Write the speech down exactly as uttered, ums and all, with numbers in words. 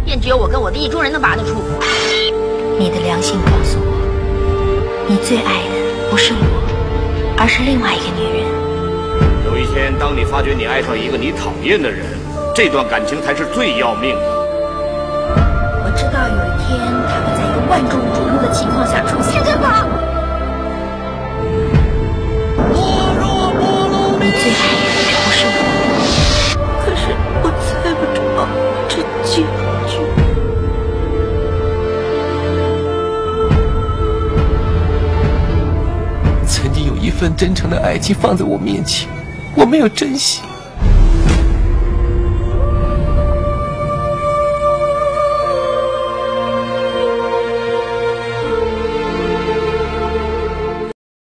便只有我跟我的意中人能拔得出。 你的良心告诉我，你最爱的不是我，而是另外一个女人。 有一天，当你发觉你爱上一个你讨厌的人，这段感情才是最要命的。 我知道有一天他会在一个万众瞩目的情况下出现，对吧？ 你最爱的不是我， 可是我猜不着这结局。 曾经有一份真诚的爱情放在我面前，我没有珍惜。